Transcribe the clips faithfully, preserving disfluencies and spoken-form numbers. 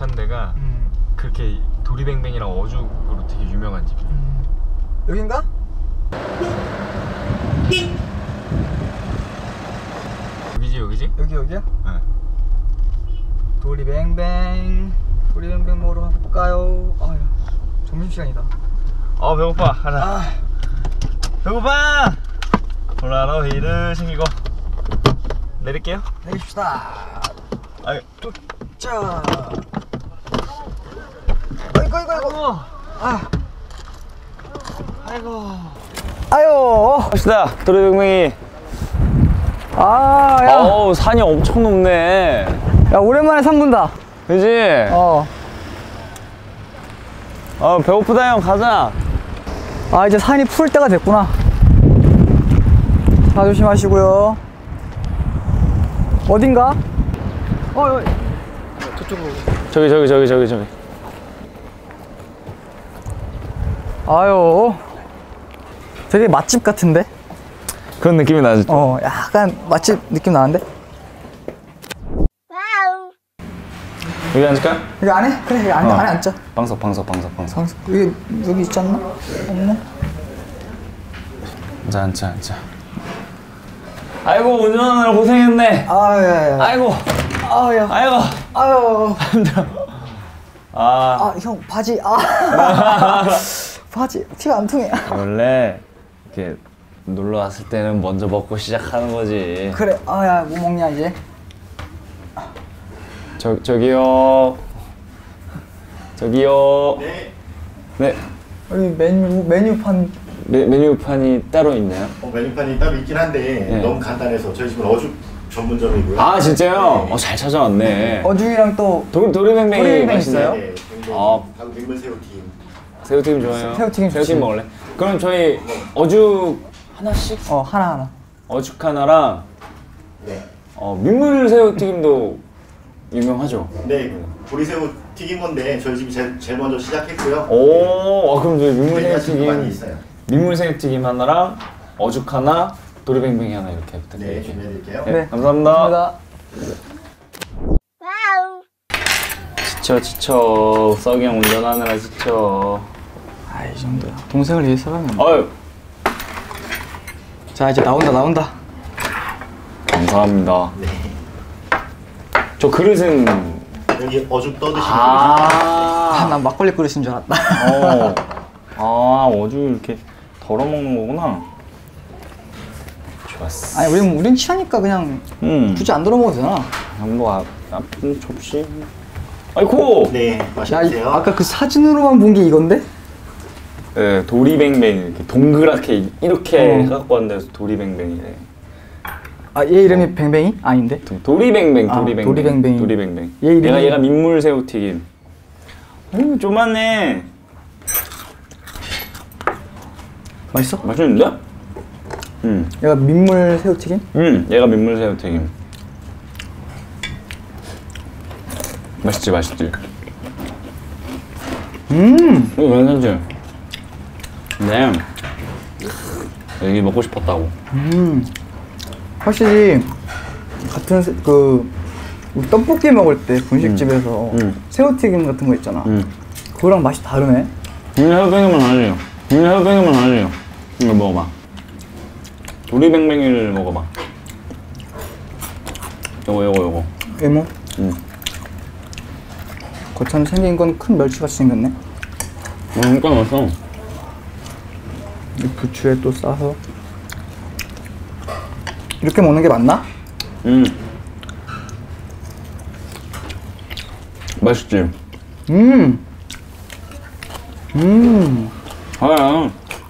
파는 데가 음. 그렇게 도리뱅뱅이랑 어죽으로 되게 유명한 집이에요. 음. 여긴가? 여기지 여기지? 여기 여기야? 네. 도리뱅뱅 도리뱅뱅 먹으러 가볼까요? 아유 점심시간이다. 어 배고파. 가자. 아. 배고파! 폴라로이드 챙기고 내릴게요. 내립시다. 아유 도착. 아이고 아이고 아이고. 아. 아이고. 아유. 갑시다. 도리뱅뱅이. 아, 야. 어우, 산이 엄청 높네. 야, 오랜만에 산 본다. 그지? 어. 어, 배고프다, 형. 가자. 아, 이제 산이 풀 때가 됐구나. 자, 조심하시고요. 어딘가? 어, 여기. 저쪽으로. 저기, 저기, 저기, 저기, 저기. 아유. 되게 맛집 같은데? 그런 느낌이 나지? 어, 약간 맛집 느낌 나는데? 여기 앉을까? 여기 안에? 그래, 여기 안에, 어. 안에 앉자. 방석, 방석, 방석, 방석. 방석. 여기, 여기 있지 않나? 없네? 앉아, 앉아, 앉아. 아이고, 운전하느라 고생했네. 아유, 야, 야. 아이고. 아유, 아이고. 아유. 아. 아, 형, 바지. 아. 바지. 티가 안 통해. 원래, 이렇게 놀러 왔을 때는 먼저 먹고 시작하는 거지. 그래. 아, 야, 뭐 먹냐, 이제? 저, 저기요. 저기요. 네. 네. 여기 메뉴, 메뉴판. 메, 메뉴판이 따로 있나요? 어, 메뉴판이 따로 있긴 한데 네. 너무 간단해서 저희 집은 어죽 전문점이고요. 아, 진짜요? 네. 어, 잘 찾아왔네. 어죽이랑 또 도, 도리뱅뱅이 도리뱅뱅 맛있어요? 네, 굉장히 아. 하고 민물 새우튀김. 새우튀김 좋아해요? 새우튀김 좋지. 새우튀김 먹을래? 그럼 저희 어죽 하나씩? 어, 하나하나. 어죽 하나랑 네. 어, 민물 새우튀김도 유명하죠? 네, 보리새우 튀긴 건데 저희 집이 제일, 제일 먼저 시작했고요. 오, 아, 그럼 저희 민물 네, 하시는 분 많이 새우튀김 있어요. 민물 새우튀김 하나랑 어죽 하나, 도리뱅뱅이 하나 이렇게 네, 부탁드릴게요. 준비해드릴게요. 네, 네, 감사합니다. 감사합니다. 지쳐 지쳐 썩이 형 운전하느라 지쳐. 아, 이 정도야. 동생을 위해 사람이 없네. 어휴, 자, 이제 나온다, 나온다. 감사합니다. 네. 저 그릇은 여기 어죽 떠드시면 아, 아, 난 막걸리 끓이신 줄 알았다. 어, 아, 어죽 이렇게 덜어 먹는 거구나. 좋았어. 아니, 우린, 우린 친하니까 그냥 음, 굳이 안 들어 먹어도 되잖아. 뭐 아, 나쁜 접시. 아이고. 네, 야, 맛있게 이, 드세요. 아까 그 사진으로만 본 게 이건데? 네, 도리뱅뱅 이렇게 동그랗게 이렇게 어. 해갖고 왔는데 도리뱅뱅이래. 아, 얘 이름이 뱅뱅이? 아닌데? 도, 도리뱅뱅, 아, 도리뱅뱅, 도리뱅뱅. 도리뱅뱅. 얘 이름이- 얘가 얘가 민물 새우튀김. 오, 조만해. 맛있어? 맛있는데? 음, 얘가 민물 새우튀김? 음, 얘가 민물 새우튀김. 맛있지, 맛있지. 음! 이거 괜찮지? 네. 여기 먹고 싶었다고. 음. 확실히 같은 새- 그 우리 떡볶이 먹을 때 분식집에서 음. 새우튀김 같은 거 있잖아. 음. 그거랑 맛이 다르네. 민물 새우튀김은 아니에요. 민물 새우튀김은 아니에요. 이거 먹어봐. 도리뱅뱅이를 먹어봐. 요거, 요거, 요거. 이모? 음. 겉은 생긴 건 큰 멸치같이 생겼네. 어, 진짜 맛있어. 이 부추에 또 싸서 이렇게 먹는 게 맞나? 음. 맛있지? 음! 음! 아,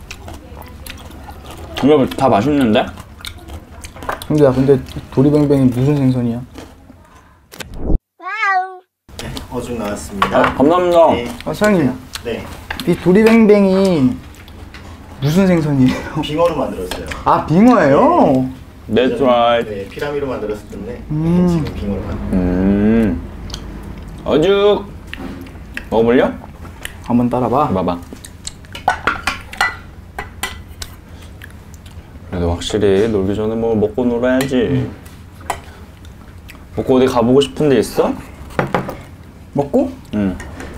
이거 다 맛있는데? 근데 야, 근데 도리뱅뱅이 무슨 생선이야? 어죽 나왔습니다. 아, 감사합니다. 네. 아, 사장님, 네. 이 도리뱅뱅이 무슨 생선이에요? 빙어로 만들었어요. 아, 빙어예요? That's right. 네, 피라미로 만들었었는데 음. 네, 지금 빙어로 만들었어요. 음. 어죽 먹어볼려? 한번 따라봐. 봐봐. 그래도 확실히 놀기 전에 뭐 먹고 놀아야지. 음. 먹고 어디 가보고 싶은 데 있어? 먹고 응.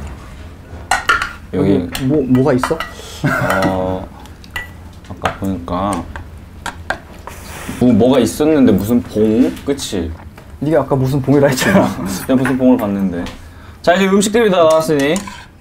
여기 뭐 뭐가 있어? 어 아까 보니까 뭐 뭐가 있었는데 무슨 봉? 그치? 네가 아까 무슨 봉이라 했잖아. 내가 무슨 봉을 봤는데. 자 이제 음식들이 다 나왔으니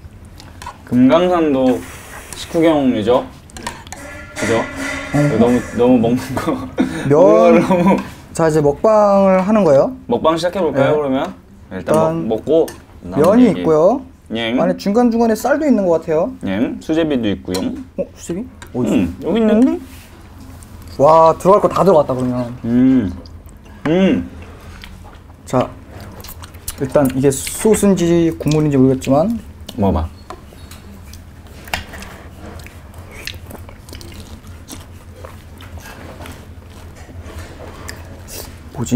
금강산도 식후경이죠? 그죠? 너무 너무 먹는 거 먹는 거 너무 자 이제 먹방을 하는 거예요. 먹방 시작해 볼까요? 네. 그러면 일단 일단 먹, 먹고 면이 있고요. 냠, 안에 중간 중간에 쌀도 있는 것 같아요. 냠, 수제비도 있고요. 어 수제비? 어디? 음 여기 있는데? 와 들어갈 거 다 들어갔다 그러면. 음, 음. 자 일단 이게 소스인지 국물인지 모르겠지만 먹어봐. 뭐지?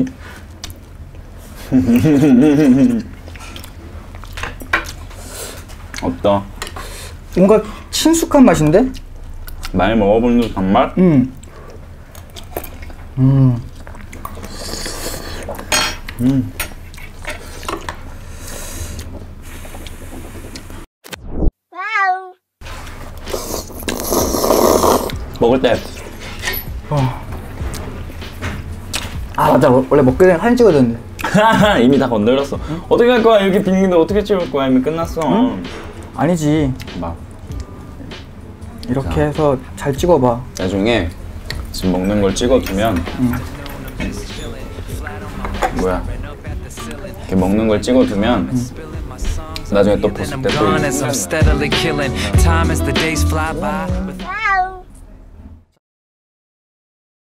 어떠? 뭔가 친숙한 맛인데? 많이 먹어본 듯한 맛? 음. 음. 음. 먹을 때 아 맞다 원래 먹기 전에 사진 찍어야 되는데. 이미 다 건드렸어. 응? 어떻게 할 거야? 이렇게 빈긴데 어떻게 찍을 거야? 이미 끝났어. 응? 아니지. 봐. 이렇게 자. 해서 잘 찍어봐. 나중에 지금 먹는 걸 찍어두면 응. 뭐야? 이렇게 먹는 걸 찍어두면 응. 나중에 또 봤을 때 또.